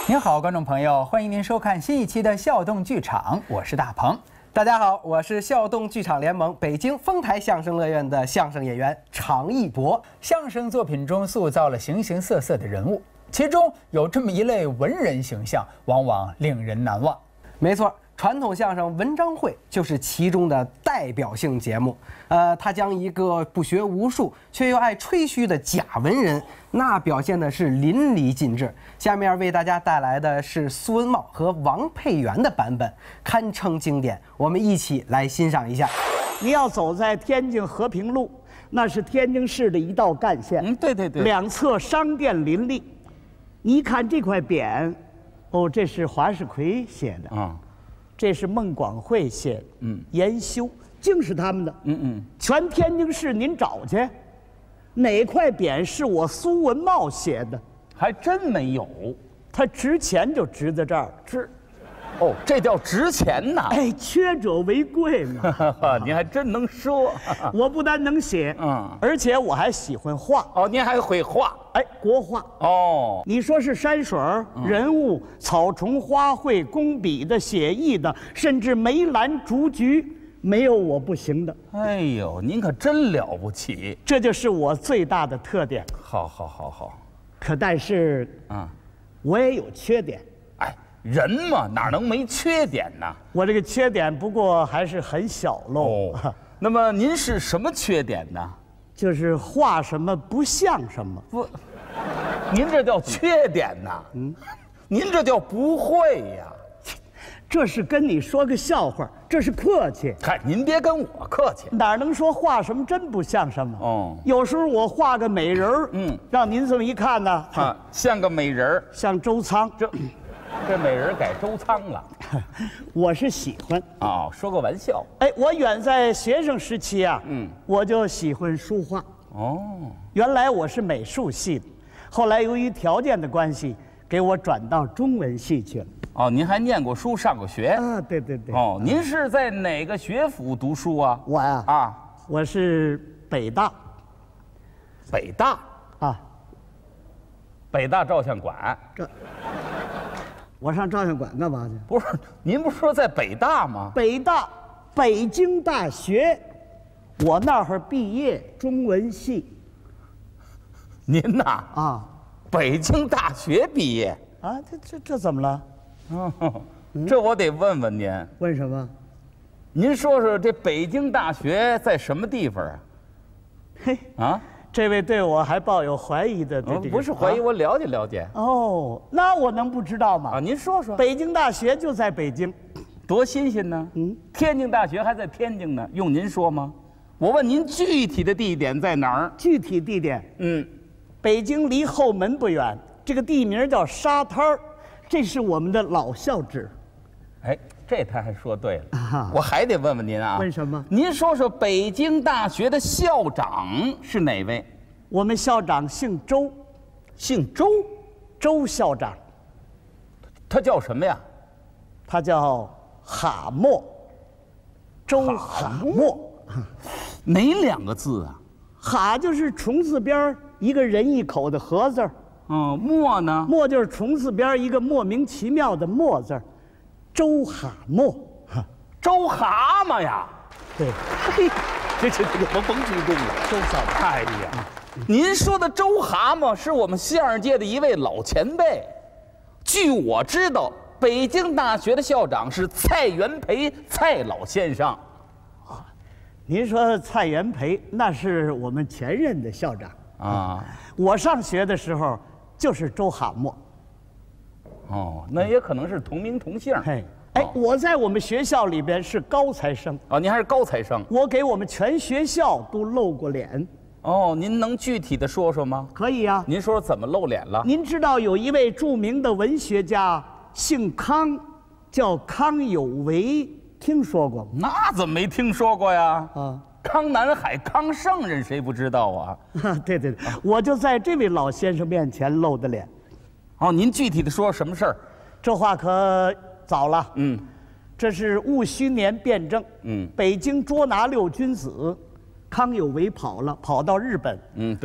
您好，观众朋友，欢迎您收看新一期的笑动剧场，我是大鹏。 大家好，我是笑动剧场联盟北京丰台相声乐院的相声演员常一博。 相声作品中塑造了形形色色的人物，其中有这么一类文人形象，往往令人难忘。 没错，传统相声文章会就是其中的代表性节目。他将一个不学无术却又爱吹嘘的假文人，那表现的是淋漓尽致。下面为大家带来的是苏文茂和王佩元的版本，堪称经典。我们一起来欣赏一下。 你要走在天津和平路，那是天津市的一道干线。 对， 两侧商店林立。你一看这块匾，哦，这是华世奎写的啊，这是孟广会写的，研修竟是他们的，全天津市您找去，哪块匾是我苏文茂写的？ 还真没有， 他值钱就值在这儿，值。 哦，这叫值钱呐！ 哎，缺者为贵嘛。 您还真能说。 我不但能写，而且我还喜欢画。 哦，您还会画？ 哎，国画。 哦， 你说是山水、人物、草虫、花卉、工笔的、写意的，甚至梅兰竹菊，没有我不行的。 哎呦，您可真了不起！ 这就是我最大的特点。 好。 可但是，我也有缺点。 哎，人嘛，哪能没缺点呢？ 我这个缺点不过还是很小喽。 哦，那么您是什么缺点呢？ 就是画什么不像什么。 不，您这叫缺点呐。您这叫不会呀。 这是跟你说个笑话，这是客气。 嗨，您别跟我客气。 哪能说画什么真不像什么？ 哦， 有时候我画个美人儿，让您这么一看呢， 像个美人儿， 像周仓。 这美人改周仓了。 我是喜欢哦，说个玩笑。 哎，我远在学生时期啊，我就喜欢书画。哦，原来我是美术系的，后来由于条件的关系，给我转到中文系去了。 哦，您还念过书，上过学啊？对。 哦，您是在哪个学府读书啊？ 我呀，我是北大。 北大啊？北大照相馆。 我上照相馆干嘛去？ 不是，您不是说在北大吗？ 北大，北京大学，我那会儿毕业，中文系。 您呐？北京大学毕业啊？这怎么了？ 这我得问问您。 问什么？ 您说说这北京大学在什么地方啊？ 嘿啊，这位对我还抱有怀疑的。 不是怀疑，我了解了解。 哦，那我能不知道吗？ 啊，您说说。 北京大学就在北京， 多新鲜呢。天津大学还在天津呢，用您说吗？我问您具体的地点在哪儿？ 具体地点，北京离后门不远，这个地名叫沙滩儿。这是我们的老校址。 哎，这他还说对了。我还得问问您啊。 问什么？ 您说说北京大学的校长是哪位？ 我们校长姓周。 姓周？ 周校长。 他叫什么呀？ 他叫哈默。周哈默。 哪两个字啊？ 哈就是虫字边一个人一口的禾字儿。 默呢？ 默就是虫字边一个莫名其妙的默字儿，周哈默， 周蛤蟆呀！ 对， 这甭激动了， 周校长。 哎呀，您说的周蛤蟆是我们相声界的一位老前辈。据我知道，北京大学的校长是蔡元培蔡老先生。 您说蔡元培那是我们前任的校长啊。我上学的时候。就是周哈默。 哦，那也可能是同名同姓。 我在我们学校里边是高材生。 您还是高材生。 我给我们全学校都露过脸。 哦，您能具体的说说吗？ 可以啊。 您说怎么露脸了？ 您知道有一位著名的文学家，姓康，叫康有为，听说过吗？ 那怎么没听说过呀？康南海，康圣人，谁不知道啊？ 对，我就在这位老先生面前露的脸。 哦，您具体的说什么事儿？ 这话可早了。这是戊戌年辩证。北京捉拿6君子，康有为跑到日本。 对。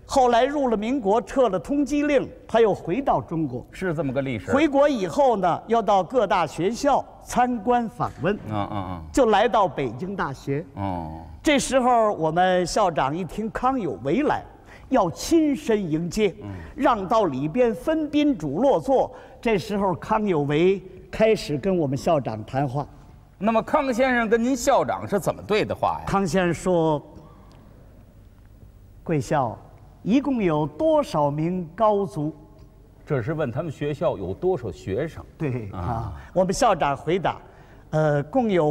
后来入了民国，撤了通缉令，他又回到中国。 是这么个历史。 回国以后呢，要到各大学校参观访问。就来到北京大学。这时候我们校长一听康有为来，要亲身迎接，让到里边分宾主落座。这时候康有为开始跟我们校长谈话。 那么康先生跟您校长是怎么对的话呀？ 康先生说：“贵校一共有多少名高足？” 这是问他们学校有多少学生。 对啊，我们校长回答：“共有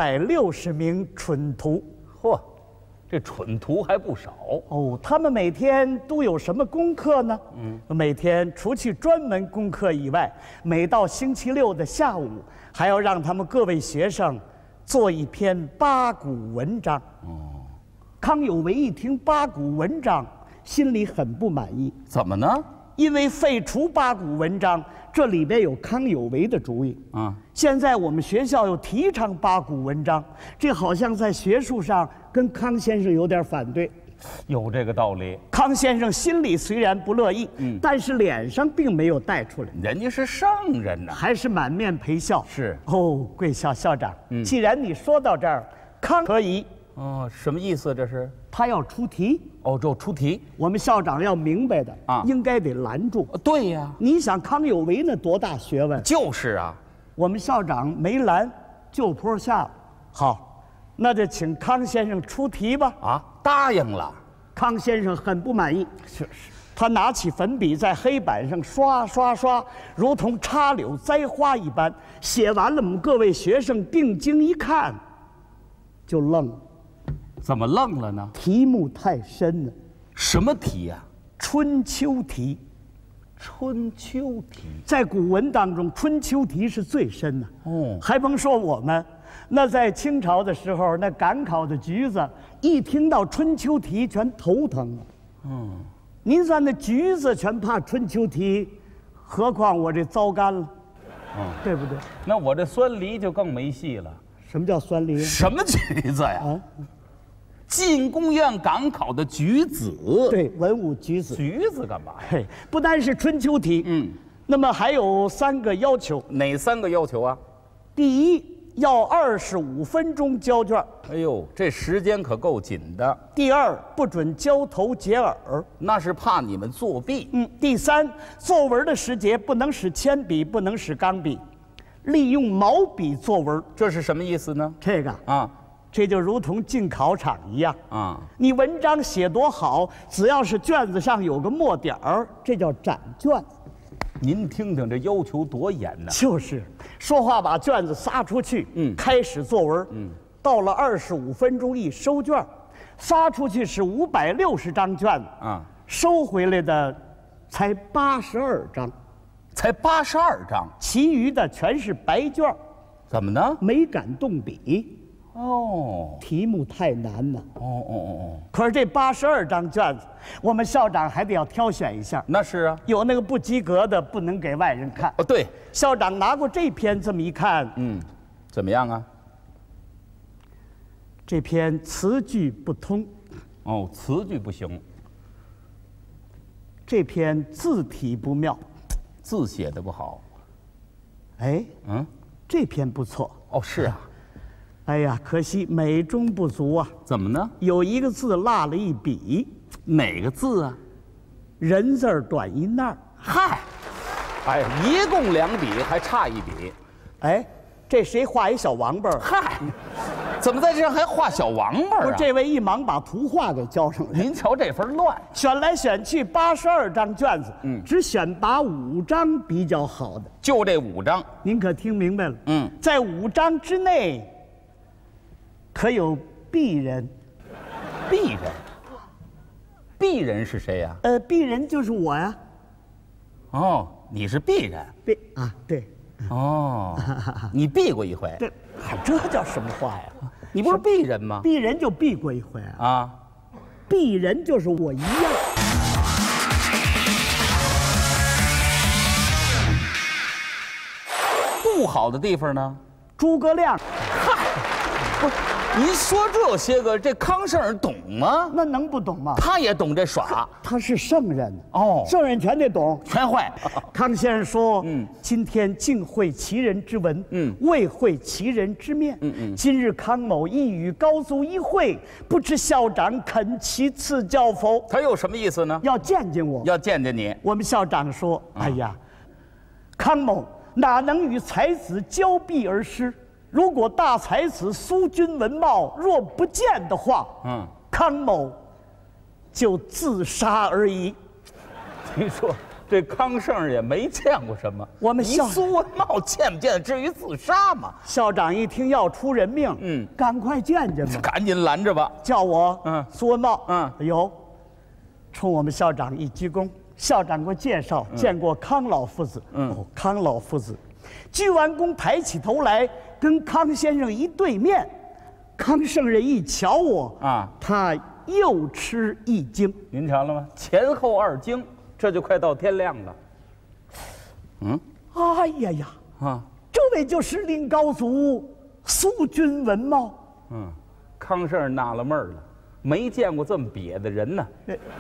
560名蠢徒。” 嚯，这蠢徒还不少哦。他们每天都有什么功课呢？每天除去专门功课以外，每到星期六的下午，还要让他们各位学生做一篇八股文章。康有为一听八股文章，心里很不满意。 怎么呢？ 因为废除八股文章，这里边有康有为的主意。现在我们学校又提倡八股文章，这好像在学术上跟康先生有点反对。 有这个道理。 康先生心里虽然不乐意，但是脸上并没有带出来。 人家是圣人呐， 还是满面陪笑。 是哦，贵校校长，既然你说到这儿，康可以。 什么意思？这是他要出题。 就出题。 我们校长要明白的应该得拦住。 对呀， 你想康有为那多大学问？ 就是啊。 我们校长没拦，就坡下了。好，那就请康先生出题吧。 答应了。 康先生很不满意。是。他拿起粉笔在黑板上刷刷刷，如同插柳栽花一般。写完了，我们各位学生定睛一看，就愣了。 怎么愣了呢？ 题目太深了。 什么题呀？ 春秋题。 春秋题在古文当中，春秋题是最深的。还甭说我们，那在清朝的时候，那赶考的橘子一听到春秋题全头疼了。您算那橘子全怕春秋题，何况我这糟干了，对不对？ 那我这酸梨就更没戏了。 什么叫酸梨？ 什么橘子呀？进宫院赶考的举子。 对，文武举子。 举子干嘛呀？ 不单是春秋题，那么还有3个要求。 哪3个要求啊？ 第一，要25分钟交卷。 哎呦，这时间可够紧的。 第二，不准交头接耳， 那是怕你们作弊。 第三，作文的时节不能使铅笔，不能使钢笔，利用毛笔作文。 这是什么意思呢？ 这个这就如同进考场一样你文章写多好，只要是卷子上有个墨点儿，这叫展卷。 您听听这要求多严呢！ 就是说话把卷子撒出去，开始作文，到了25分钟一收卷，发出去是560张卷子收回来的才82张， 才82张， 其余的全是白卷。 怎么呢？ 没敢动笔。题目太难了。可是这82张卷子，我们校长还得要挑选一下。 那是啊， 有那个不及格的，不能给外人看。 对， 校长拿过这篇，这么一看， 怎么样啊？ 这篇词句不通。 词句不行。 这篇字体不妙， 字写的不好。 这篇不错。 是啊。 哎呀，可惜美中不足啊！ 怎么呢？ 有一个字落了一笔。 哪个字啊？ 人字短一捺。 嗨，一共2笔，还差1笔。 这谁画一小王八？ 嗨，怎么在这上还画小王八啊？ 不是，这位一忙把图画给交上来。 您瞧这份乱， 选来选去82张卷子，只选拔5张比较好的， 就这5张。 您可听明白了？在5张之内。可有鄙人？ 鄙人？鄙人是谁呀？ 鄙人就是我呀。 你是鄙人？ 对。 你避过一回？ 这叫什么话呀？ 你不是鄙人吗？ 鄙人就避过一回鄙人就是我一样。 不好的地方呢？ 诸葛亮。 您说这些个，这康圣人懂吗？ 那能不懂吗？ 他也懂这耍他是圣人哦， 圣人全得懂。 全会。 康先生说：“今天竟会其人之文，未会其人之面。今日康某亦与高祖一会，不知校长肯其赐教否？” 他有什么意思呢？ 要见见我， 要见见你。 我们校长说：“哎呀，康某哪能与才子交臂而失？如果大才子苏君文茂若不见的话，康某就自杀而已。” 听说这康圣人也没见过什么， 我们校苏文茂见不见至于自杀吗？ 校长一听要出人命，赶快见见吧， 赶紧拦着吧。 叫我，苏文茂，哎呦，冲我们校长一鞠躬。校长给我介绍，见过康老夫子。康老夫子，鞠完躬，抬起头来，跟康先生一对面。康圣人一瞧我，他又吃一惊。 您瞧了吗？前后2惊，这就快到天亮了。 哎呀呀，这位就是领高祖苏君文茂。 康圣人纳了闷了，没见过这么瘪的人呢。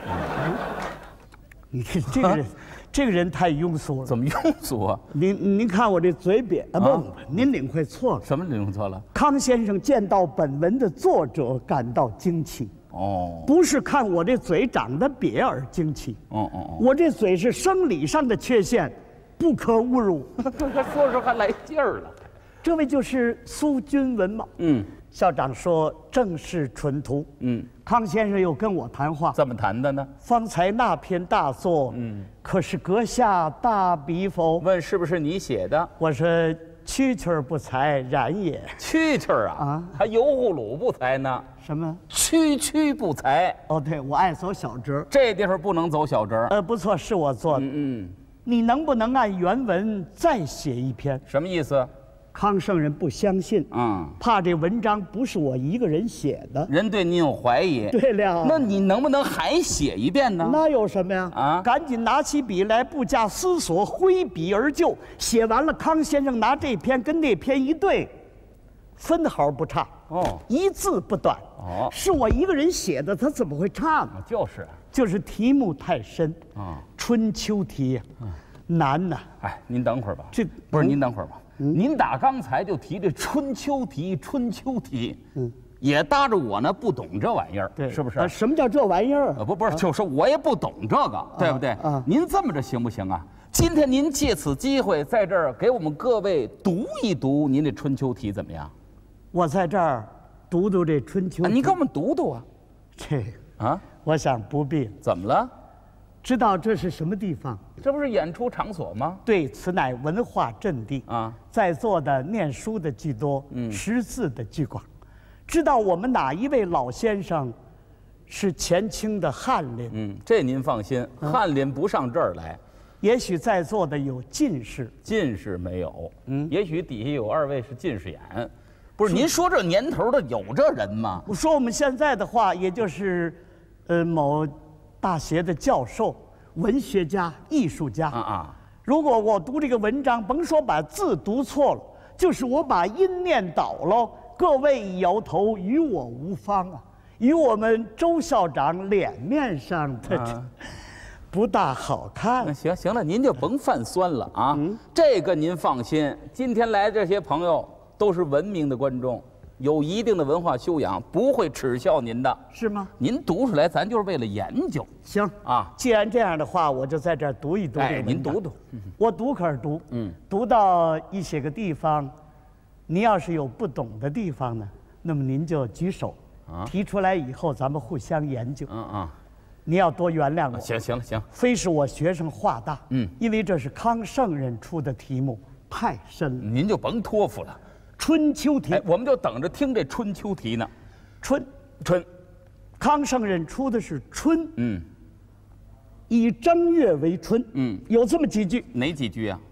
你看这个人，这个人太庸俗了。 怎么庸俗啊？ 您看我这嘴瘪啊，不，您领会错了。 什么领会错了？ 康先生见到本文的作者感到惊奇。不是看我这嘴长得瘪而惊奇。我这嘴是生理上的缺陷，不可侮辱。 说说还来劲儿了。 这位就是苏君文茂。校长说正是纯徒。康先生又跟我谈话， 怎么谈的呢？ 方才那篇大作，可是阁下大笔否？ 问是不是你写的？ 我说蛐蛐不才，然也。 蛐蛐啊，还油葫芦不才呢？ 什么？ 区区不才。 哦，对，我爱走小折， 这地方不能走小折。 不错，是我做的。你能不能按原文再写一篇？ 什么意思？ 康圣人不相信，怕这文章不是我一个人写的， 人对你有怀疑。 对了， 那你能不能还写一遍呢？ 那有什么呀？赶紧拿起笔来，不假思索，挥笔而就。写完了，康先生拿这篇跟那篇一对，分毫不差，一字不短。是我一个人写的，他怎么会差呢？就是题目太深春秋题难呐。 哎，您等会儿吧。这不是您等会儿吧？您打刚才就提这春秋题，也搭着我呢，不懂这玩意儿， 对， 是不是？ 什么叫这玩意儿？ 不是，就是我也不懂这个，对不对？您这么着行不行啊？今天您借此机会在这儿给我们各位读一读您这春秋题怎么样？ 我在这儿读读这春秋题， 你给我们读读啊。 这我想不必。 怎么了？ 知道这是什么地方？ 这不是演出场所吗？ 对，此乃文化阵地在座的念书的居多，识字的居广。知道我们哪一位老先生是前清的翰林？ 这您放心，翰林不上这儿来。 也许在座的有进士， 进士没有。也许底下有2位是进士眼。不是，您说这年头的有这人吗？ 我说我们现在的话，也就是某大学的教授、文学家、艺术家。如果我读这个文章，甭说把字读错了，就是我把音念倒了，各位一摇头，与我无方啊，与我们周校长脸面上的不大好看。 行了，您就甭泛酸了啊。这个您放心，今天来这些朋友都是文明的观众。有一定的文化修养，不会耻笑您的， 是吗？ 您读出来，咱就是为了研究。 行既然这样的话，我就在这儿读一读这个文章。 您读读。 我读可是读，读到一些个地方，您要是有不懂的地方呢，那么您就举手，提出来以后，咱们互相研究。您要多原谅我。 行。 非是我学生话大，因为这是康圣人出的题目，太深了。 您就甭托付了。 春秋题， 我们就等着听这春秋题呢。 春，康圣人出的是春，以正月为春，有这么几句。 哪几句啊？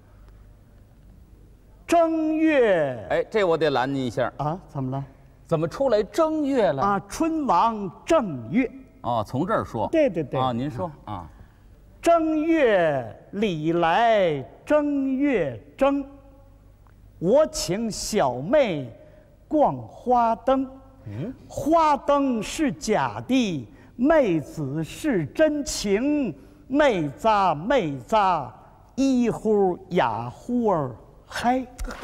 正月， 这我得拦您一下怎么了？ 怎么出来正月了？ 春王正月。 从这儿说。 对。 您说正月里来正月正。我请小妹逛花灯。花灯是假的，妹子是真情。妹子妹子，一呼呀呼儿嗨。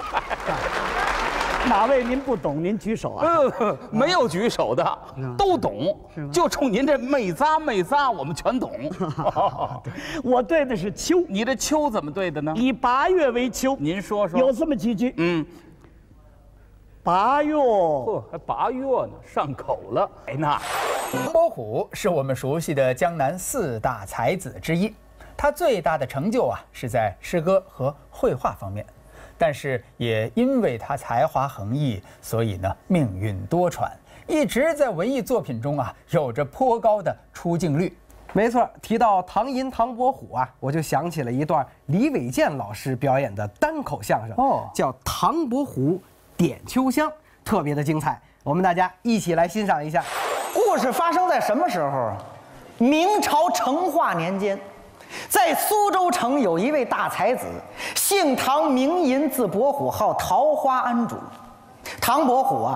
哪位您不懂？您举手啊！ 没有举手的，都懂，就冲您这妹咂妹咂，我们全懂。 我对的是秋， 你这秋怎么对的呢？ 以8月为秋。 您说说。 有这么几句。8月， 还8月呢，上口了。哎那， 唐伯虎是我们熟悉的江南4大才子之一，他最大的成就是在诗歌和绘画方面。但是也因为他才华横溢，所以呢命运多舛，一直在文艺作品中有着颇高的出镜率。 没错，提到唐寅、唐伯虎我就想起了一段李伟健老师表演的单口相声，叫《唐伯虎点秋香》，特别的精彩。我们大家一起来欣赏一下。 故事发生在什么时候啊？明朝成化年间。在苏州城有一位大才子，姓唐名寅，字伯虎，号桃花庵主。唐伯虎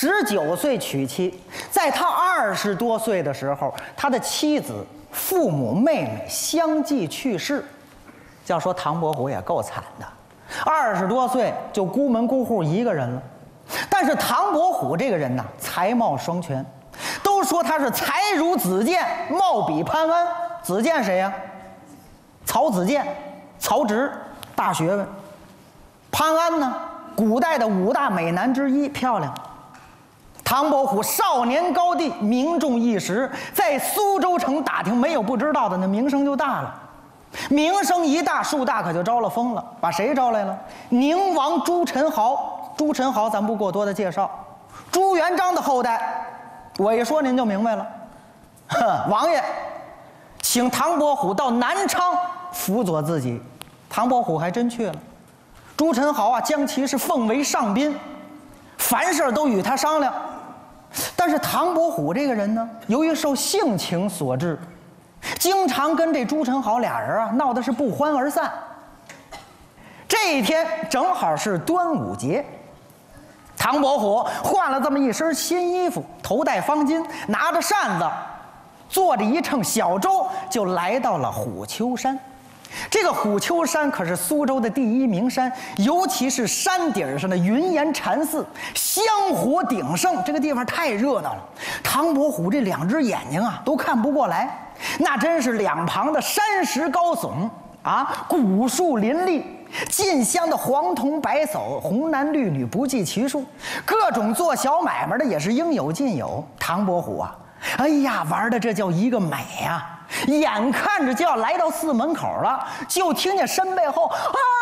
19岁娶妻，在他20多岁的时候，他的妻子、父母、妹妹相继去世。要说唐伯虎也够惨的，20多岁就孤门孤户一个人了。但是唐伯虎这个人呐，才貌双全，都说他是才如子建，貌比潘安。子建谁呀？曹子建，曹植，大学问。潘安呢，古代的5大美男之一，漂亮。唐伯虎少年高第，名重一时，在苏州城打听没有不知道的，那名声就大了。名声一大，树大可就招了风了。把谁招来了？宁王朱宸濠。朱宸濠咱不过多的介绍，朱元璋的后代。我一说您就明白了。王爷请唐伯虎到南昌辅佐自己，唐伯虎还真去了。朱宸濠将其是奉为上宾，凡事都与他商量。但是唐伯虎这个人呢，由于受性情所致，经常跟这朱宸濠俩人闹得是不欢而散。这一天正好是端午节，唐伯虎换了这么一身新衣服，头戴方巾，拿着扇子，坐着一乘小舟，就来到了虎丘山。这个虎丘山可是苏州的第一名山，尤其是山顶上的云岩禅寺，香火鼎盛，这个地方太热闹了。唐伯虎这2只眼睛都看不过来，那真是两旁的山石高耸古树林立，进香的黄铜白叟，红男绿女不计其数，各种做小买卖的也是应有尽有。唐伯虎哎呀，玩的这叫一个美呀！眼看着就要来到寺门口了，就听见身背后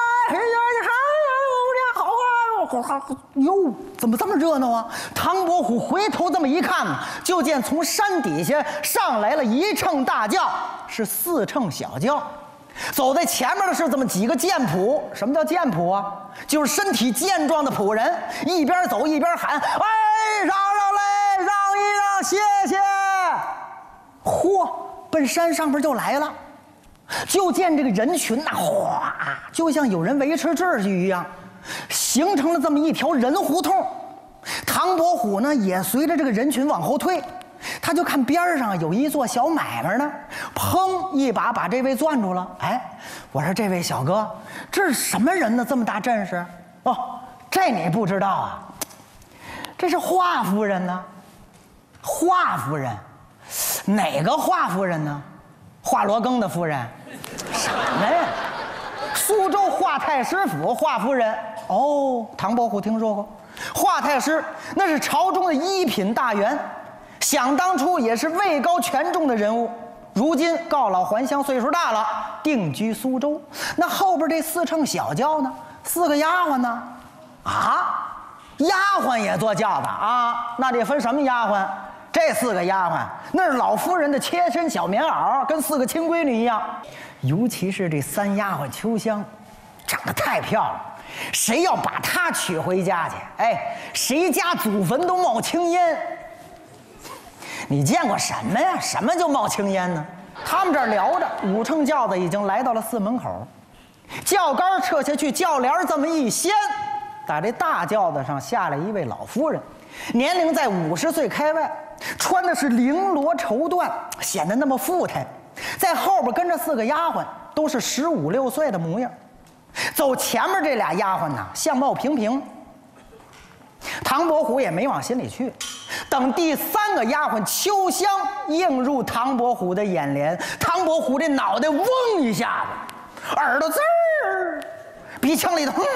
哟，怎么这么热闹啊？唐伯虎回头这么一看呢，就见从山底下上来了一乘大轿，是4乘小轿。走在前面的是这么几个剑仆。什么叫剑仆就是身体健壮的仆人，一边走一边喊：“哎，让让嘞，让一让，谢谢。”嚯，奔山上边就来了。就见这个人群哗，就像有人维持秩序一样，形成了这么一条人胡同。唐伯虎呢，也随着这个人群往后退。他就看边上有一做小买卖呢，砰一把把这位攥住了。我说这位小哥，这是什么人呢？这么大阵势？这你不知道这是华夫人呢。华夫人，哪个华夫人呢？华罗庚的夫人？什么呀？苏州华太师府华夫人。唐伯虎听说过。华太师那是朝中的1品大员。想当初也是位高权重的人物，如今告老还乡，岁数大了，定居苏州。那后边这4乘小轿呢，4个丫鬟呢？丫鬟也坐轿子那得分什么丫鬟？这4个丫鬟那是老夫人的贴身小棉袄，跟4个亲闺女一样。尤其是这3丫鬟秋香，长得太漂亮，谁要把她娶回家去，谁家祖坟都冒青烟。你见过什么呀？什么就冒青烟呢？他们这儿聊着，5乘轿子已经来到了寺门口，轿杆撤下去，轿帘这么一掀， 打这大轿子上下来一位老夫人，年龄在50岁开外，穿的是绫罗绸缎，显得那么富态。在后边跟着4个丫鬟，都是15、16岁的模样。走前面这俩丫鬟呢，相貌平平。唐伯虎也没往心里去。等第3个丫鬟秋香映入唐伯虎的眼帘，唐伯虎这脑袋嗡一下子，耳朵滋儿，鼻腔里头。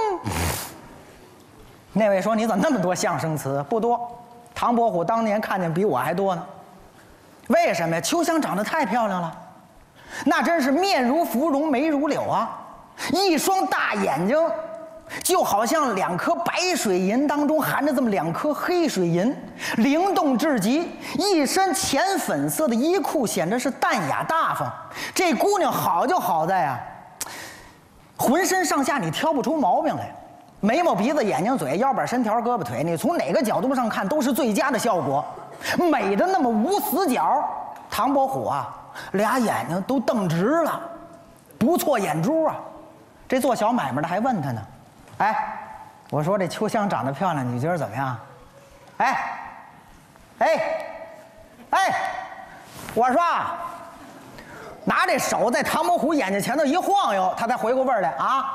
那位说：“你怎么那么多相声词？”不多，唐伯虎当年看见比我还多呢。为什么呀？秋香长得太漂亮了，那真是面如芙蓉，眉如柳啊，一双大眼睛，就好像2颗白水银当中含着这么2颗黑水银，灵动至极。一身浅粉色的衣裤，显得是淡雅大方。这姑娘好就好在啊，浑身上下你挑不出毛病来。眉毛、鼻子、眼睛、嘴、腰板、身条、胳膊腿，你从哪个角度上看都是最佳的效果，美的那么无死角。唐伯虎啊，俩眼睛都瞪直了，不错眼珠啊。这做小买卖的还问他呢：“哎，我说这秋香长得漂亮，你觉得怎么样？”我说啊，拿这手在唐伯虎眼睛前头一晃悠，他才回过味儿来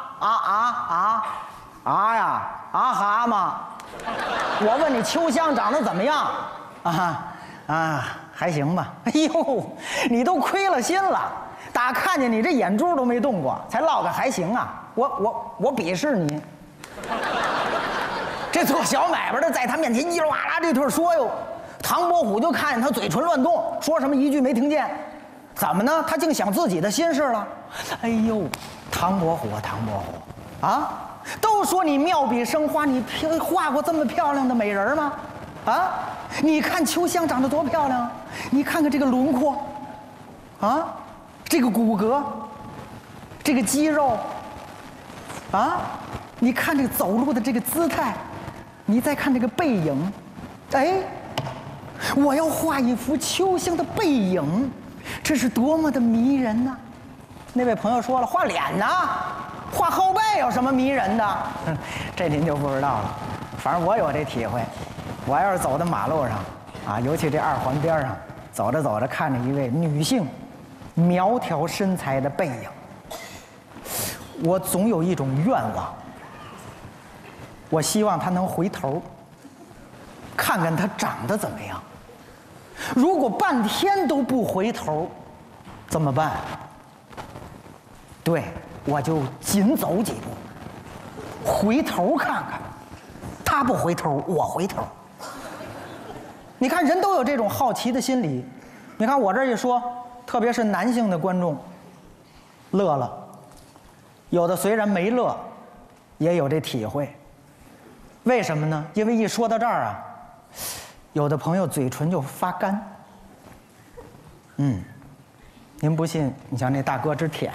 蛤蟆，我问你秋香长得怎么样？还行吧。哎呦，你都亏了心了，打看见你这眼珠都没动过，才落个还行啊！我鄙视你。这做小买卖的在他面前叽里哇啦这顿说哟，唐伯虎就看见他嘴唇乱动，说什么一句没听见。怎么呢？他竟想自己的心事了。哎呦，唐伯虎啊！都说你妙笔生花，你画过这么漂亮的美人吗？啊，你看秋香长得多漂亮，你看看这个轮廓，啊，这个骨骼，这个肌肉，啊，你看这个走路的这个姿态，你再看这个背影，哎，我要画一幅秋香的背影，这是多么的迷人呐！那位朋友说了，画脸呢？画后背有什么迷人的？这您就不知道了。反正我有这体会，我要是走在马路上，啊，尤其这2环边上，走着走着看着一位女性苗条身材的背影，我总有一种愿望，我希望她能回头，看看她长得怎么样。如果半天都不回头，怎么办？对。我就紧走几步，回头看看，他不回头，我回头。你看，人都有这种好奇的心理。你看我这一说，特别是男性的观众，乐了；有的虽然没乐，也有这体会。为什么呢？因为一说到这儿啊，有的朋友嘴唇就发干。您不信，你像那大哥直舔。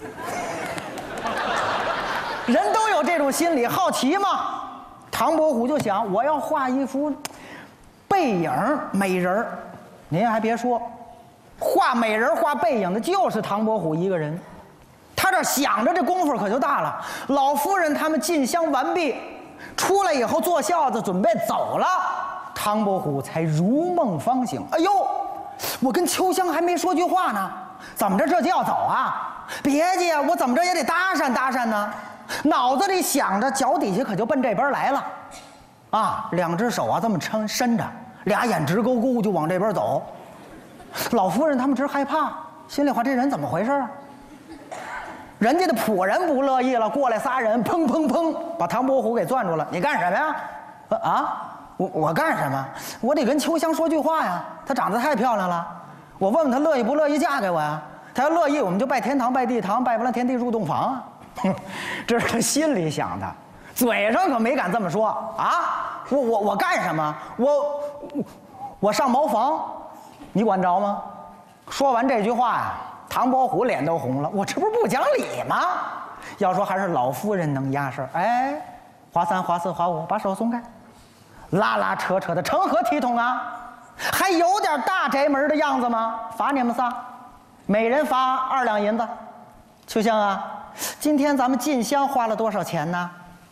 人都有这种心理，好奇嘛。唐伯虎就想，我要画一幅背影美人儿。您还别说，画美人画背影的就是唐伯虎一个人。他这想着，这功夫可就大了。老夫人他们进香完毕，出来以后坐轿子准备走了，唐伯虎才如梦方醒。哎呦，我跟秋香还没说句话呢，怎么着这就要走啊？别介，我怎么着也得搭讪搭讪呢。脑子里想着，脚底下可就奔这边来了，啊，2只手啊这么伸着，俩眼直勾勾就往这边走。老夫人他们直害怕，心里话这人怎么回事啊？人家的仆人不乐意了，过来仨人，砰砰砰，把唐伯虎给攥住了。你干什么呀？我干什么？我得跟秋香说句话呀，她长得太漂亮了，我问问她乐意不乐意嫁给我呀？她要乐意，我们就拜天堂拜地堂，拜不了天地入洞房啊。这是他心里想的，嘴上可没敢这么说啊！我干什么？我上茅房，你管着吗？说完这句话呀，唐伯虎脸都红了。我这不是不讲理吗？要说还是老夫人能压事儿。哎，划3划4划5，把手松开，拉拉扯扯的，成何体统啊？还有点大宅门的样子吗？罚你们仨，每人罚2两银子。秋香啊，今天咱们进香花了多少钱呢？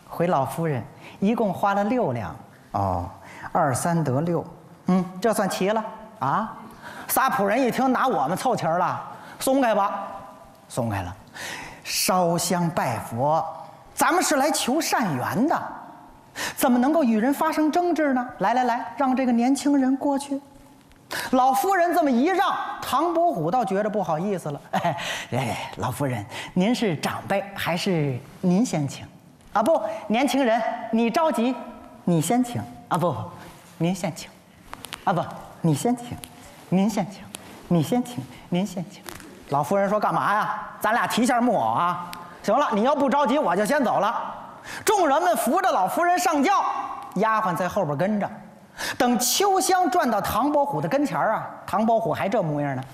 回老夫人，一共花了6两。哦，2、3得6，这算齐了啊。仨仆人一听拿我们凑齐了，松开吧，松开了。烧香拜佛，咱们是来求善缘的，怎么能够与人发生争执呢？来来来，让这个年轻人过去。老夫人这么一让，唐伯虎倒觉得不好意思了。老夫人，您是长辈，还是您先请？啊不，年轻人，你着急，你先请。啊不，您先请。啊不，你先请，您先请，你先请，您先请。老夫人说：“干嘛呀？咱俩提线木偶啊！行了，你要不着急，我就先走了。”众人们扶着老夫人上轿，丫鬟在后边跟着。等秋香转到唐伯虎的跟前啊，唐伯虎还这模样呢。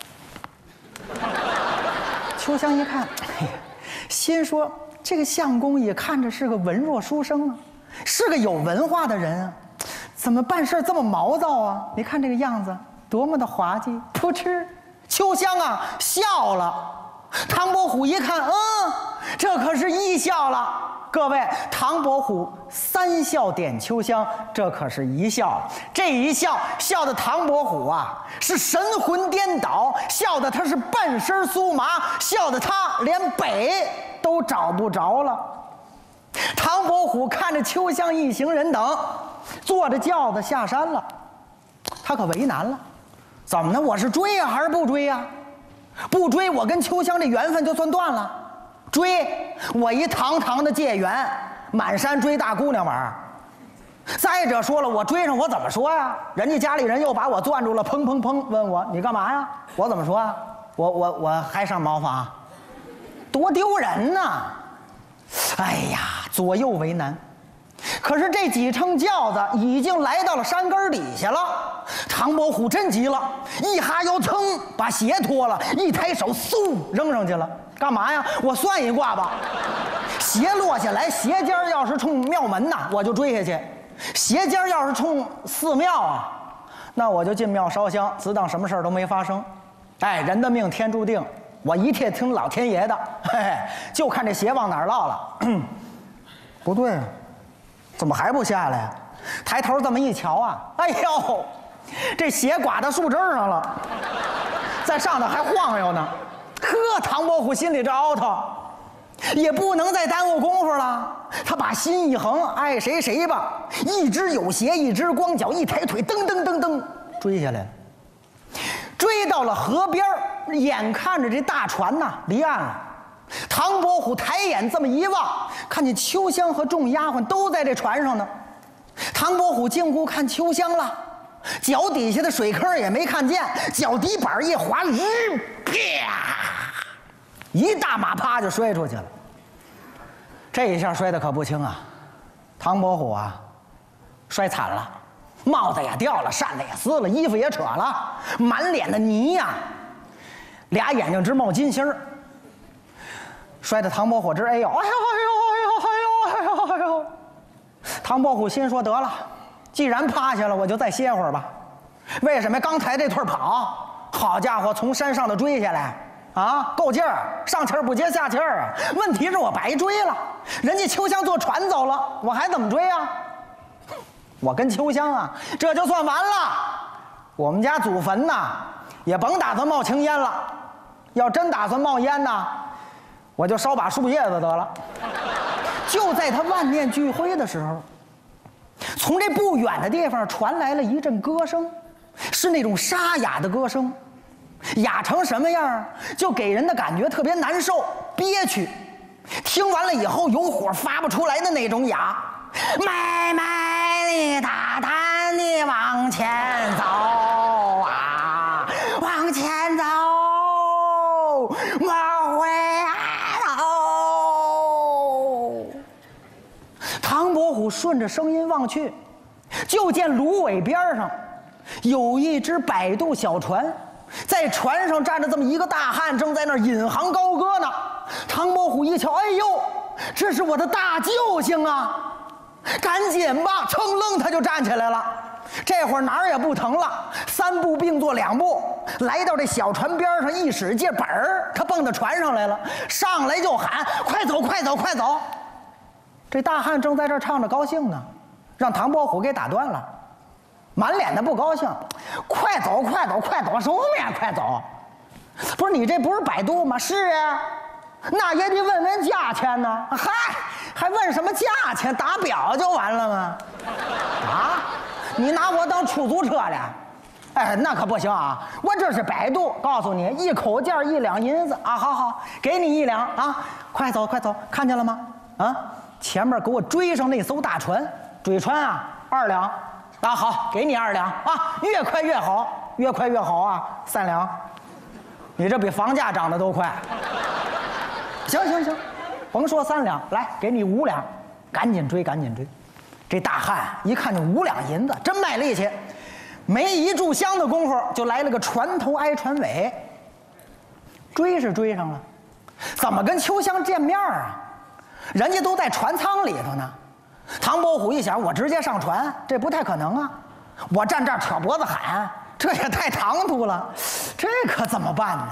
秋香一看，哎呀，心说这个相公也看着是个文弱书生啊，是个有文化的人啊，怎么办事这么毛躁啊？你看这个样子多么的滑稽！噗嗤，秋香啊笑了。唐伯虎一看，这可是一笑了。各位，唐伯虎3笑点秋香，这可是一笑。这一笑，笑的唐伯虎啊是神魂颠倒，笑的他是半身酥麻，笑的他连北都找不着了。唐伯虎看着秋香一行人等，坐着轿子下山了，他可为难了，怎么呢？我是追呀，还是不追呀？不追，我跟秋香这缘分就算断了。追，我一堂堂的解元，满山追大姑娘玩。再者说了，我追上我怎么说呀？人家家里人又把我攥住了，砰砰砰，问我你干嘛呀？我怎么说啊？我还上茅房，多丢人呐！哎呀，左右为难。可是这几乘轿子已经来到了山根底下了，唐伯虎真急了，一哈腰噌把鞋脱了，一抬手嗖扔上去了。干嘛呀？我算一卦吧，鞋落下来，鞋尖要是冲庙门呐，我就追下去；鞋尖要是冲寺庙啊，那我就进庙烧香，只当什么事儿都没发生。哎，人的命天注定，我一切听老天爷的。嘿嘿，就看这鞋往哪儿落了。不对啊，怎么还不下来呀？抬头这么一瞧啊，哎呦，这鞋挂到树枝上了，在上头还晃悠呢。呵，唐伯虎心里这凹头，也不能再耽误功夫了。他把心一横，爱谁谁吧。一只有鞋，一只光脚，一抬腿，噔噔噔噔追下来了。追到了河边，眼看着这大船呐离岸了。唐伯虎抬眼这么一望，看见秋香和众丫鬟都在这船上呢。唐伯虎近乎看秋香了，脚底下的水坑也没看见，脚底板一滑，啪，一大马趴就摔出去了。这一下摔得可不轻啊！唐伯虎啊，摔惨了，帽子也掉了，扇子也撕了，衣服也扯了，满脸的泥呀，俩眼睛直冒金星儿。摔得唐伯虎直哎呦，哎呦哎呦哎呦哎呦哎呦！唐伯虎心说得了，既然趴下了，我就再歇会儿吧。为什么刚才这腿跑？好家伙，从山上头追下来啊，够劲儿，上气儿不接下气儿啊！问题是我白追了，人家秋香坐船走了，我还怎么追啊？我跟秋香啊，这就算完了。我们家祖坟呐，也甭打算冒青烟了。要真打算冒烟呐，我就烧把树叶子得了。就在他万念俱灰的时候，从这不远的地方传来了一阵歌声，是那种沙哑的歌声，哑成什么样，就给人的感觉特别难受、憋屈。听完了以后，有火发不出来的那种哑。妹妹，你大胆地往前走啊，往前走，莫回头。唐伯虎顺着声音望去，就见芦苇边上有一只摆渡小船，在船上站着这么一个大汉，正在那儿引吭高歌呢。唐伯虎一瞧，哎呦，这是我的大救星啊！赶紧吧，噌楞他就站起来了。这会儿哪儿也不疼了，3步并作2步，来到这小船边上，一使劲，他蹦到船上来了，上来就喊：快走快走快走！ 这大汉正在这唱着高兴呢，让唐伯虎给打断了，满脸的不高兴。快走，快走，快走，什么呀？快走！不是你这不是百度吗？是啊，那也得问问价钱呢。嗨，还问什么价钱？打表就完了吗？啊，你拿我当出租车了？哎，那可不行啊！我这是百度，告诉你，一口价1两银子啊！好好，给你1两啊！快走，快走，看见了吗？啊，前面给我追上那艘大船，追船啊，2两啊！好，给你2两啊！越快越好，越快越好啊！3两，你这比房价涨得都快。行行行，甭说3两，来，给你5两，赶紧追，赶紧追！这大汉一看这5两银子，真卖力气。没一炷香的功夫，就来了个船头挨船尾。追是追上了，怎么跟秋香见面啊？人家都在船舱里头呢。唐伯虎一想，我直接上船，这不太可能啊！我站这儿扯脖子喊，这也太唐突了，这可怎么办呢？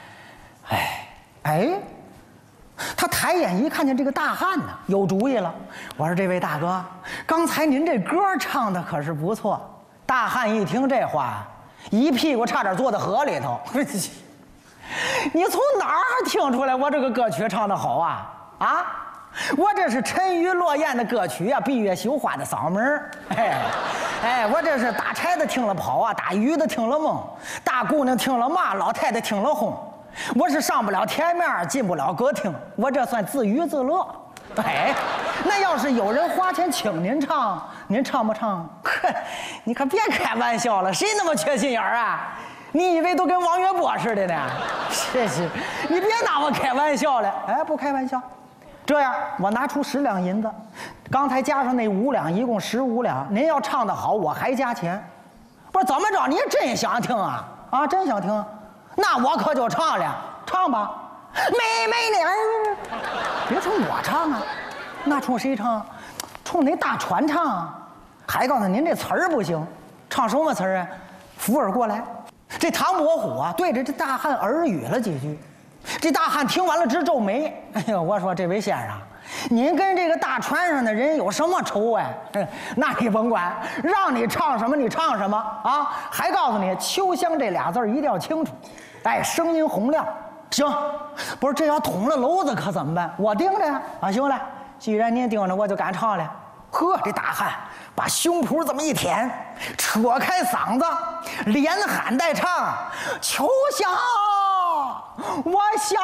哎，他抬眼一看见这个大汉呢，有主意了。我说：“这位大哥，刚才您这歌唱的可是不错。”大汉一听这话，一屁股差点坐在河里头。你从哪儿听出来我这个歌曲唱得好啊？啊，我这是沉鱼落雁的歌曲啊，闭月羞花的嗓门。我这是打柴的听了跑啊，打鱼的听了梦，大姑娘听了骂，老太太听了哄。我是上不了台面，进不了歌厅，我这算自娱自乐。那要是有人花钱请您唱，您唱不唱？你可别开玩笑了，谁那么缺心眼儿啊？你以为都跟王月波似的呢？是，你别拿我开玩笑了。不开玩笑。这样，我拿出10两银子，刚才加上那5两，一共15两。您要唱得好，我还加钱。不是怎么着？你真想听啊？啊，真想听？那我可就唱了，唱吧。妹妹呢？别冲我唱啊，那冲谁唱？冲那大船唱。还告诉您这词儿不行，唱什么词儿啊？扶耳过来。这唐伯虎啊，对着这大汉耳语了几句。这大汉听完了直皱眉。哎呦，我说这位先生，您跟这个大船上的人有什么仇哎？那你甭管，让你唱什么你唱什么啊！还告诉你，秋香这俩字一定要清楚，声音洪亮。行，不是这要捅了娄子可怎么办？我盯着呀！啊，行了，既然您盯着，我就敢唱了。呵，这大汉把胸脯这么一舔，扯开嗓子，连喊带唱：“秋香，我想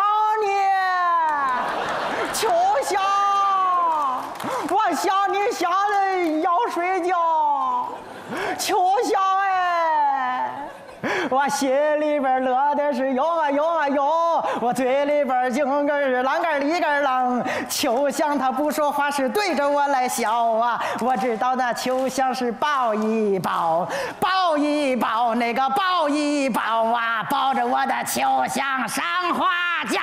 你，秋香，我想你想的要睡觉，秋香哎。”我心里边乐的是哟啊哟啊哟，我嘴里边净个啷个里个啷。秋香她不说话是对着我来笑啊，我知道那秋香是抱一抱，抱一抱，那个抱一抱啊，抱着我的秋香上花轿。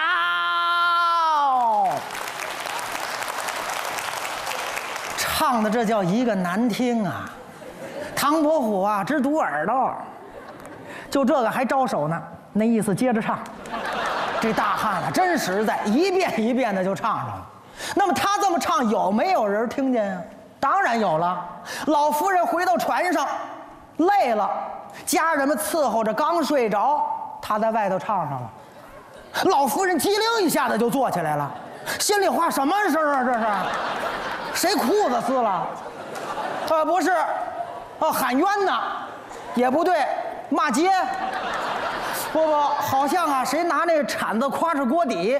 唱的这叫一个难听啊！唐伯虎啊，直堵耳朵。就这个还招手呢，那意思接着唱。这大汉啊真实在，一遍一遍的就唱上了。那么他这么唱，有没有人听见呀？当然有了。老夫人回到船上，累了，家人们伺候着，刚睡着，他在外头唱上了。老夫人机灵一下子就坐起来了，心里话什么事儿啊？这是谁裤子撕了？不是，喊冤呢，也不对。骂街，不，好像啊，谁拿那铲子夸着锅底？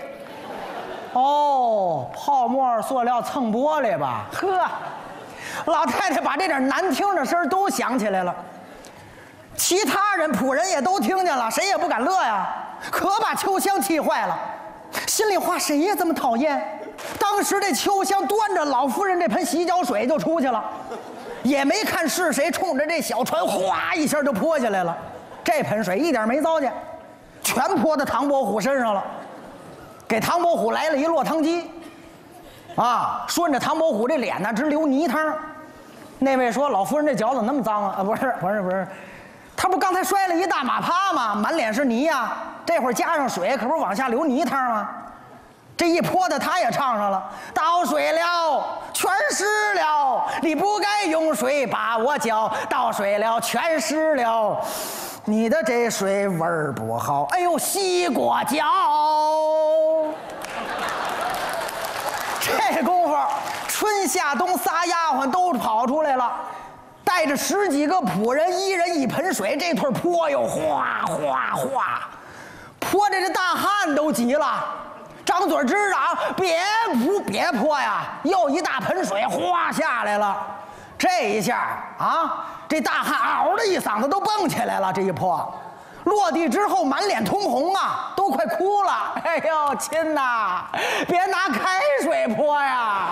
哦，泡沫塑料蹭玻璃吧？呵，老太太把这点难听的声都想起来了。其他人仆人也都听见了，谁也不敢乐呀，可把秋香气坏了。心里话，谁也这么讨厌？当时这秋香端着老夫人这盆洗脚水就出去了。也没看是谁，冲着这小船哗一下就泼下来了。这盆水一点没糟践，全泼到唐伯虎身上了，给唐伯虎来了一落汤鸡，啊，顺着唐伯虎这脸呢直流泥汤。那位说：“老夫人这脚怎么那么脏啊？”不是，他不刚才摔了一大马趴吗？满脸是泥呀，这会儿加上水，可不是往下流泥汤吗？这一泼的他也唱上了，倒水了了，全湿了。你不该用水把我浇，倒水了全湿了。你的这水味儿不好，哎呦，西瓜椒。这功夫，春夏冬仨丫鬟都跑出来了。带着10几个仆人，1人1盆水，这腿泼哟，哗哗哗，泼着这大汉都急了，张嘴直嚷：“别泼呀！”又一大盆水哗下来了，这一下啊，这大汉嗷的一嗓子都蹦起来了，这一泼，落地之后满脸通红啊，都快哭了。哎呦，亲呐，别拿开水泼呀！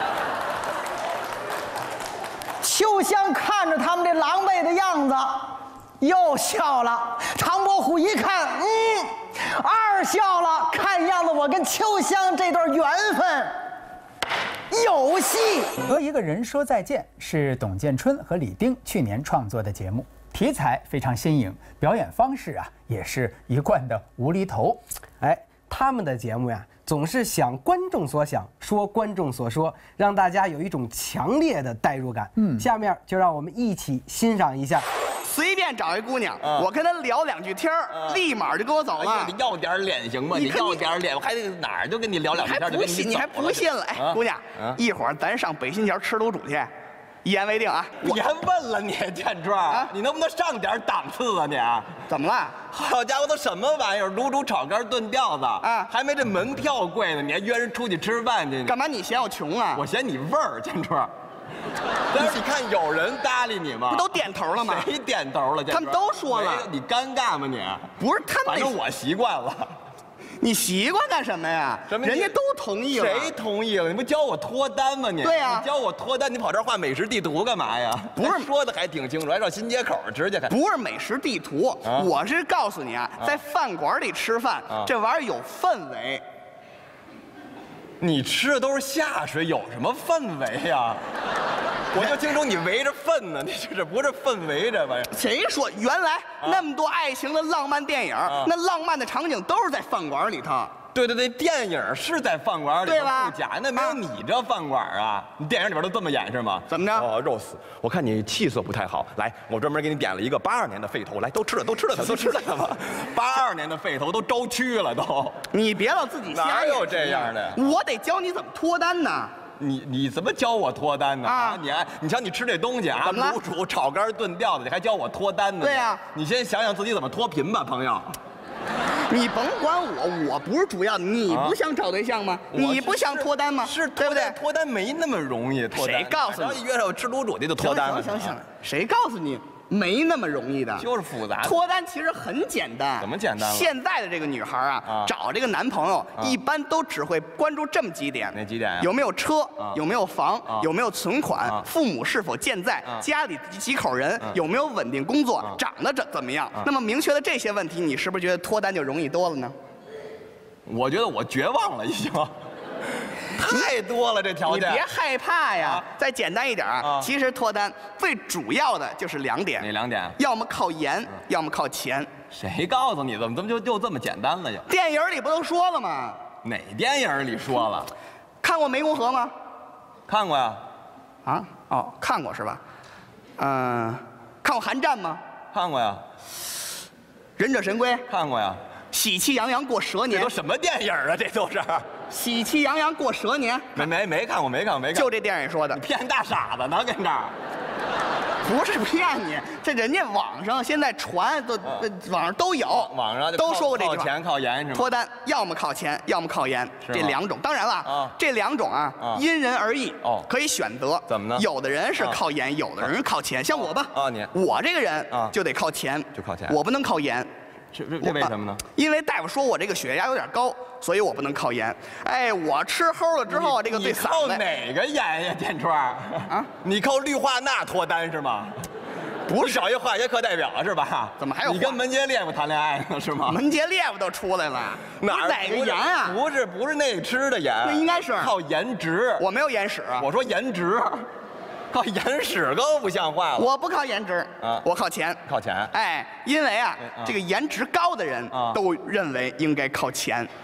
秋香看着他们这狼狈的样子，又笑了。唐伯虎一看，二笑了。看样子我跟秋香这段缘分有戏。 和一个人说再见是董建春和李丁去年创作的节目，题材非常新颖，表演方式啊也是一贯的无厘头。 哎，他们的节目呀，总是想观众所想，说观众所说，让大家有一种强烈的代入感。下面就让我们一起欣赏一下。 随便找一姑娘，我跟她聊2句天立马就跟我走了。 你要点脸行吗？你要点脸，我还得哪儿就跟你聊2句天就跟你走了。 你还不信了？哎，姑娘，一会儿咱上北新桥吃卤煮去，一言为定啊！ 你还问了你建川，你能不能上点档次啊你？ 怎么了？ 好家伙，都什么玩意儿？卤煮、炒肝、炖吊子啊，还没这门票贵呢，你还约人出去吃饭去？ 干嘛？你嫌我穷啊？ 我嫌你味儿，建川。但是你看有人搭理你吗？ 不都点头了吗？ 谁点头了？ 他们都说了。 你尴尬吗你？ 不是他们， 反正我习惯了。 你习惯干什么呀？人家都同意了。 谁同意了？你不教我脱单吗你？ 对呀， 你教我脱单，你跑这儿画美食地图干嘛呀？ 不是说的还挺清楚，还上新街口直接看。 不是美食地图，我是告诉你啊，在饭馆里吃饭，这玩意儿有氛围。 你吃的都是下水，有什么氛围呀？我就清楚你围着粪呢，你这不是氛围这玩意儿。 谁说原来那么多爱情的浪漫电影，那浪漫的场景都是在饭馆里头？ 对对对，电影是在饭馆里， 对吧？ 不假，那没有你这饭馆啊！你电影里边都这么演是吗？ 怎么着？ 哦，肉丝，我看你气色不太好，来，我专门给你点了一个82年的肺头，来，都吃了它吧。82年的肺头都招蛆了都。 你别老自己瞎哪有这样的？ 我得教你怎么脱单呢。 你怎么教我脱单呢？啊，你瞧你吃这东西啊， 怎么了？ 卤煮、炒肝、炖吊子，你还教我脱单呢？ 对呀， 你先想想自己怎么脱贫吧，朋友。 你甭管我不是主要，你不想找对象吗？你不想脱单吗？ 是， 对不对？ 脱单没那么容易，脱单。 谁告诉你？ 约着我吃卤煮的就脱单了？ 行，谁告诉你？没那么容易的， 就是复杂。 脱单其实很简单。 怎么简单了？ 现在的这个女孩啊，找这个男朋友一般都只会关注这么几点。 哪几点呀？ 有没有车？有没有房？有没有存款？父母是否健在？家里几口人？有没有稳定工作？长得怎么样？那么明确的这些问题，你是不是觉得脱单就容易多了呢？ 我觉得我绝望了已经。太多了这条件， 你别害怕呀，再简单一点啊。其实脱单最主要的就是2点。 哪2点？ 要么靠颜，要么靠钱。 谁告诉你的？怎么就这么简单了呀？ 电影里不都说了吗？ 哪电影里说了？ 看过《湄公河》吗？ 看过呀。 啊？哦，看过是吧？看过《寒战》吗？ 看过呀。 忍者神龟？ 看过呀。 喜气洋洋过蛇年？ 这都什么电影啊？这都是。 喜气洋洋过蛇年？ 没看过。 就这电影说的。 你骗大傻子呢，跟这儿。 不是骗你，这人家网上现在传都，网上都有， 网上都说过这句话。 靠钱靠颜是吗？ 脱单要么靠钱，要么靠颜，这2种。当然了，这2种啊，因人而异，可以选择。 怎么呢？ 有的人是靠颜，有的人靠钱。像我吧，我这个人就得靠钱， 就靠钱， 我不能靠颜。 这为什么呢？ 因为大夫说我这个血压有点高，所以我不能靠盐。哎，我吃齁了之后，这个对嗓子。 你靠哪个盐呀，建川？啊，你靠氯化钠脱单是吗？不是找一化学课代表是吧？ 怎么还有？ 你跟门捷列夫谈恋爱呢是吗？ 门捷列夫都出来了，哪个盐啊？ 不是那个吃的盐， 那应该是靠颜值。 我没有眼屎， 我说颜值。靠颜屎更不像话了。 我不靠颜值，我靠钱。 靠钱。 哎，因为啊，这个颜值高的人都认为应该靠钱。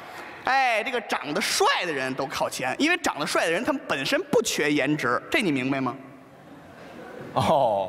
哎，这个长得帅的人都靠前，因为长得帅的人他们本身不缺颜值，这你明白吗？ 哦，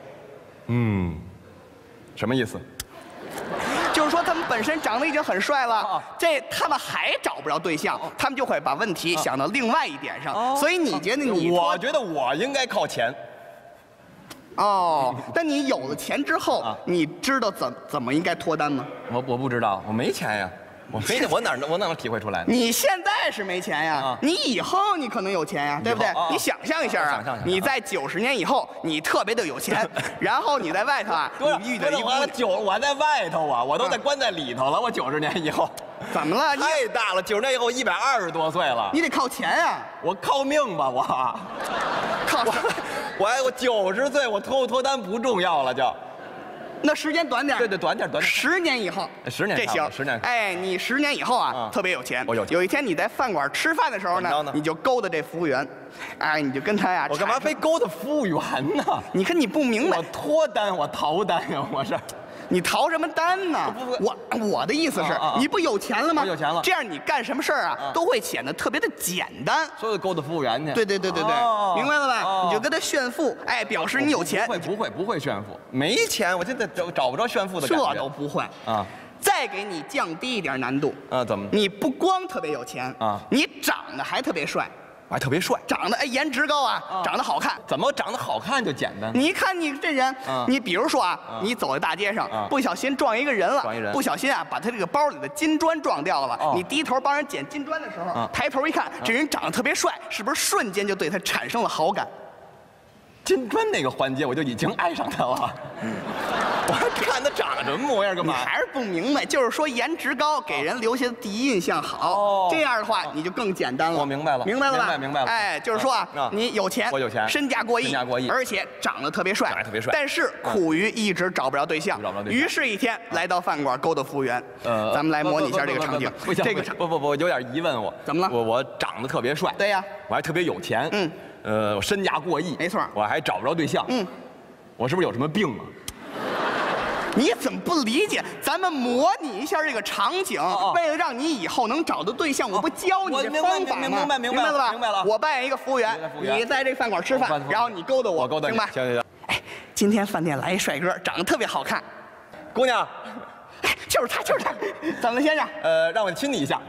什么意思？ 就是说他们本身长得已经很帅了，他们还找不着对象，他们就会把问题想到另外一点上。所以你觉得你？ 我觉得我应该靠前。 哦，但你有了钱之后，你知道怎么应该脱单吗？ 我不知道，我没钱呀。我没钱，我哪能体会出来呢？ 你现在是没钱呀，你以后你可能有钱呀，对不对？你想象一下啊，你在90年以后，你特别的有钱，然后你在外头啊，你遇到一我在外头啊，我都在关在里头了。我90年以后， 怎么了？ 太大了，90年以后120多岁了。 你得靠钱呀， 我靠命吧，我靠我90岁，我脱不脱单不重要了就。 那时间短点， 对，短点 ，10年以后 ，10年这行 ，10年。 哎，你10年以后啊，特别有钱。 我有钱。 有一天你在饭馆吃饭的时候呢，你就勾搭这服务员，哎，你就跟他呀， 我干嘛非勾搭服务员呢？ 你看你不明白， 我脱单，我逃单呀，我是。 你逃什么单呢？我的意思是，你不有钱了吗？ 我有钱了， 这样你干什么事儿啊，都会显得特别的简单。 所以勾搭服务员去。 对，明白了吧？你就跟他炫富，哎，表示你有钱。 不会炫富，没钱，我现在找不着炫富的感觉。 这都不会啊。 再给你降低一点难度怎么？ 你不光特别有钱啊， 你长得还特别帅。 我还特别帅， 长得颜值高啊，长得好看。 怎么长得好看就简单？ 你看你这人，你比如说啊，你走在大街上，不小心撞一个人了，不小心啊把他这个包里的金砖撞掉了。你低头帮人捡金砖的时候，抬头一看，这人长得特别帅，是不是瞬间就对他产生了好感？ 金砖那个环节我就已经爱上他了。我还看他长得什么模样干嘛？ 你还是不明白，就是说颜值高给人留下的第一印象好，这样的话你就更简单了。 我明白了， 明白了吧？ 明白了。 哎，就是说啊，你有钱， 我有钱， 身价过亿，而且长得特别帅，但是苦于一直找不着对象。于是，一天来到饭馆勾搭服务员。咱们来模拟一下这个场景。 这个不，有点疑问我。 怎么了？ 我长得特别帅。 对呀。 我还特别有钱。我身价过亿。 没错。 我还找不着对象。我是不是有什么病啊？ 你怎么不理解？咱们模拟一下这个场景，为了让你以后能找到对象，我不教你这方法吗？明白了吧？ 明白了。 我扮演一个服务员，你在这饭馆吃饭，然后你勾搭我，行吧？ 行。 哎，今天饭店来一帅哥，长得特别好看， 姑娘， 哎，就是他。怎么了，先生？ 让我亲你一下。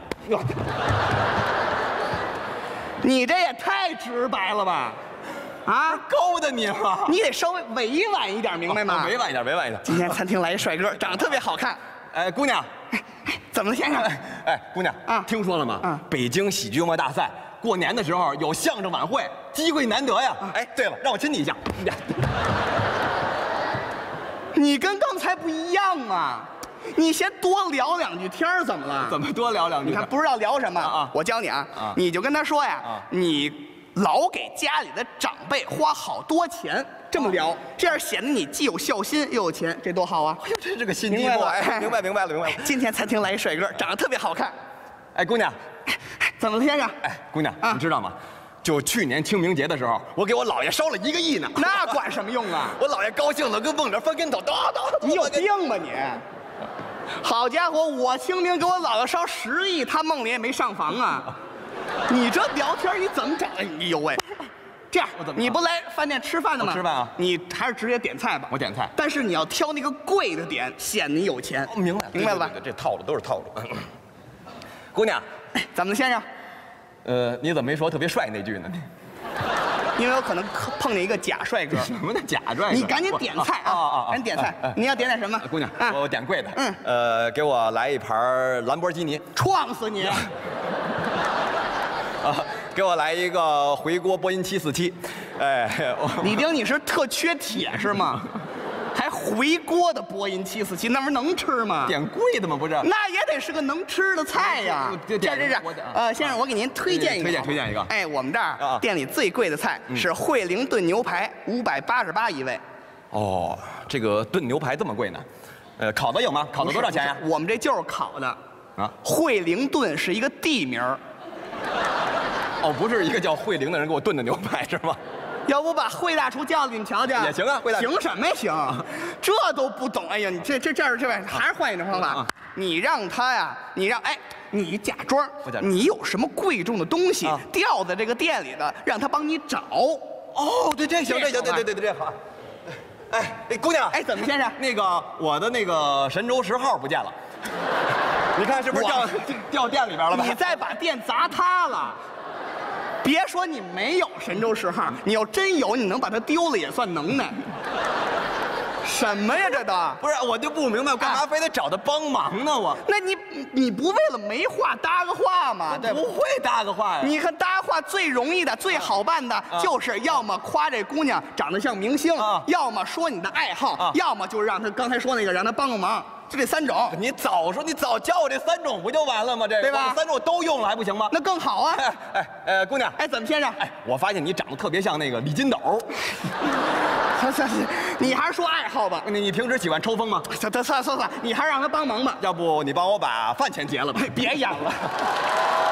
你这也太直白了吧？啊， 勾搭你了， 你得稍微委婉一点，明白吗？ 委婉一点。 今天餐厅来一帅哥，长得特别好看。 哎，姑娘， 怎么了，先生？ 哎，姑娘啊，听说了吗？北京喜剧幽默大赛过年的时候有相声晚会，机会难得呀。哎，对了，让我亲你一下。 你跟刚才不一样啊！你先多聊两句天儿，怎么了？ 怎么多聊两句？ 你看不知道聊什么我教你啊，你就跟他说呀，你老给家里的长辈花好多钱，这么聊，这样显得你既有孝心又有钱，这多好啊！ 哎呦，这是个心机叵。哎，明白了。 今天餐厅来一帅哥，长得特别好看。 哎，姑娘， 怎么了，先生？ 哎，姑娘，你知道吗？就去年清明节的时候，我给我姥爷烧了1个亿呢。 那管什么用啊？ 我姥爷高兴的跟蹦着翻跟头， 你有病吧你？好家伙，我清明给我姥爷烧10亿，他梦里也没上房啊！你这聊天你怎么整？哎呦喂！这样，你不来饭店吃饭的吗？ 吃饭啊！ 你还是直接点菜吧。 我点菜， 但是你要挑那个贵的点，显你有钱。 明白了吧？ 这套路都是套路。姑娘， 怎么了，先生？ 你怎么没说特别帅那句呢？ 因为有可能碰见一个假帅哥。 什么叫假帅哥？ 你赶紧点菜啊！赶紧点菜。你要点什么？ 姑娘，我点贵的。给我来一盘兰博基尼。 撞死你！ 给我来一个回锅波音747。哎， 李丁，你是特缺铁是吗？还回锅的波音747，那玩意儿能吃吗？ 点贵的吗？不是， 那也得是个能吃的菜呀。这，先生，我给您推荐一个。哎，我们这儿店里最贵的菜是惠灵顿牛排，588一位。 哦，这个炖牛排这么贵呢？烤的有吗？烤的多少钱呀？ 我们这就是烤的。啊，惠灵顿是一个地名。 哦，不是一个叫惠灵的人给我炖的牛排是吗？ 要不把惠大厨叫来，你们瞧瞧也行啊。惠大厨行什么呀行？这都不懂。哎呀，你这样还是换一种方法。你让他呀， 你假装你有什么贵重的东西掉在这个店里的，让他帮你找。 哦，对，这行，对，这好。哎，姑娘， 哎，怎么先生？ 那个我的那个神州10号不见了，你看是不是掉店里边了吧？ 你再把店砸塌了。别说你没有神州10号，你要真有，你能把它丢了也算能耐。什么呀，这都不是，我就不明白，干嘛非得找他帮忙呢？我， 那你不为了没话搭个话吗？对， 不会搭个话呀。 你看搭话最容易的、最好办的，就是要么夸这姑娘长得像明星，要么说你的爱好，要么就让他刚才说那个让他帮个忙。就这3种， 你早说，你早教我这3种不就完了吗？这对吧？ 3种都用了还不行吗？ 那更好啊！ 姑娘， 哎，怎么先生？ 哎，我发现你长得特别像那个李金斗。 你还是说爱好吧？ 你平时喜欢抽风吗？ 算了，你还是让他帮忙吧。 要不你帮我把饭钱结了吧？ 别演了。